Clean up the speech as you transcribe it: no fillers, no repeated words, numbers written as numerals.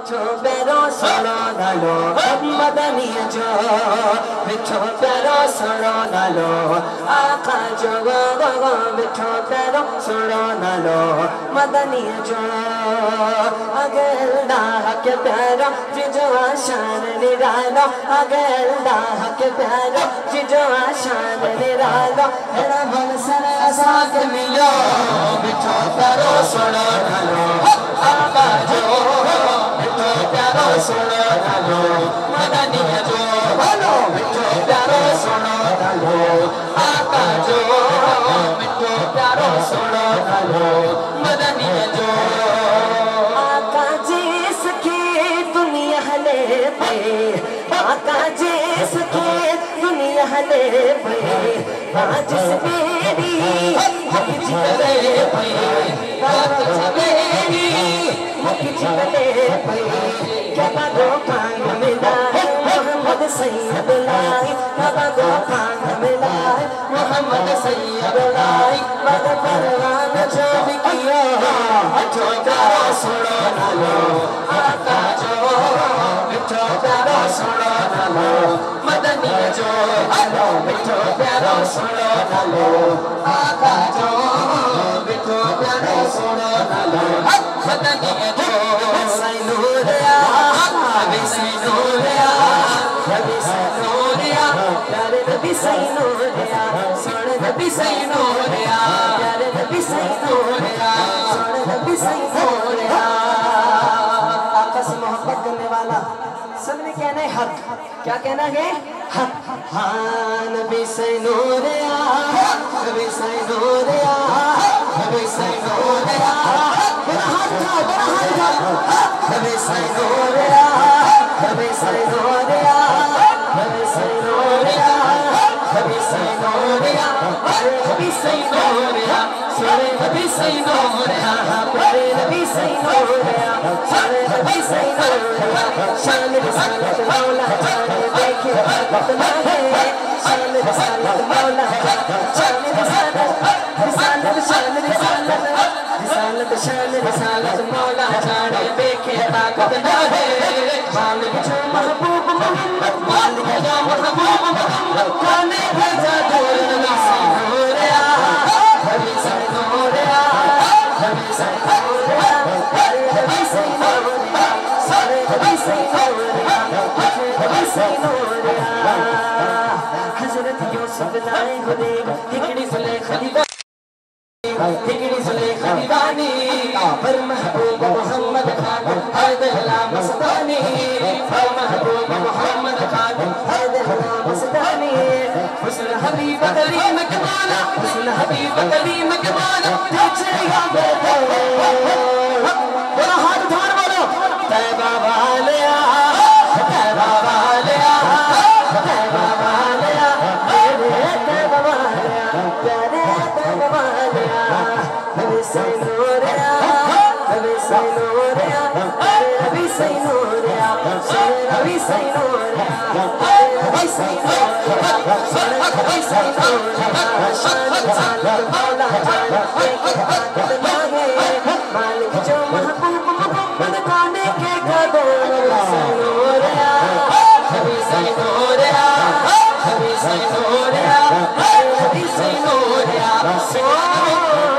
मिठो प्यारो सुनो नालो मदनी जो मिठो प्यारो सुनो नालो आका जो गो गो गो मिठो प्यारो सुनो नालो मदनी जो अगेल के प्यारो जिजो आशान निरालो अगेल के प्यारो जिजो आशान निरालो तेरा मन सरे साथ मिलो मिठो प्यारो सुनो नालो आका जो मिठो प्यारो सुनो नालो मदनी जो बोलो मिठो प्यारो सुनो नालो आका जो मिठो प्यारो सुनो नालो मदनी जो आका जिसकी दुनिया ले पे आका जिसकी दुनिया ले पे जिस मेरी जिगरे पे जिस मेरी जिगरे पे क्या दो पांग मिला मोहम्मद सैयद लाई दो पांग मिला मोहम्मद सैयद लाई बद परवान जो किया मिठो प्यारो सुनो नालो आका जो मिठो प्यारो सुनो नालो मदनी जो हेलो मिठो प्यारो सुनो नालो आका जो मिठो प्यारो सुनो नालो मदनी जो सैनूरिया नबी सैनूरिया नबी सैनूरिया प्यारे नबी सैनूरिया सुन नबी सैनूरिया प्यारे नबी सैनूरिया सुन नबी सैनूरिया आका से मोहब्बत करने वाला सबने कहना है हक क्या कहना है हक हाँ नबी सैनूरिया नबी सैनूरिया नबी सैनूरिया मेरा हाथ उठा नबी सैनूरिया नबी सैनूरिया नबी सैनूरिया नबी सैनूरिया नबी सैनूरिया सोरे नबी सैनूरिया प्यारे नबी सैनूरिया सोरे नबी सैनूरिया शान रिसालत मौला जाने देखे कितना है शान रिसालत मौला शान रिसालत रिसालत शान रिसालत रिसालत शान रिसालत मौला जाने देखे कितना है मालिक जो महबूब मोहम्मद मालिक जो महबूब मोहम्मद काने भेजा दूर नबी सैनूरिया नबी सैनूरिया नबी सैनूरिया नबी सैनूरिया सारे नबी सैनूरिया नबी सैनूरिया हज़रत यूसुफ लाए खुदे हिकड़ी सुलेखा दीवानी पर महबूब मोहम्मद खान हैदरा मस्तानी पर महबूब मोहम्मद खान हैदरा मस्तानी हुस्न हबीब करीम के मौला हुस्न हबीब करीम के मौला तेरा हाथ उठाकर बोलो तैबा वालिया तैबा वालिया तैबा वालिया मेरे तैबा वालिया प्यारे तैबा वालिया नबी सैनूरिया नबी सैनूरिया नबी सैनूरिया नबी सैनूरिया नबी सैनूरिया नबी सैनूरिया शान रिसालत मौला जाने देखे कितना है मालिक जो महबूब मोहम्मद काने के कदों नबी सैनूरिया नबी सैनूरिया नबी सैनूरिया नबी सैनूरिया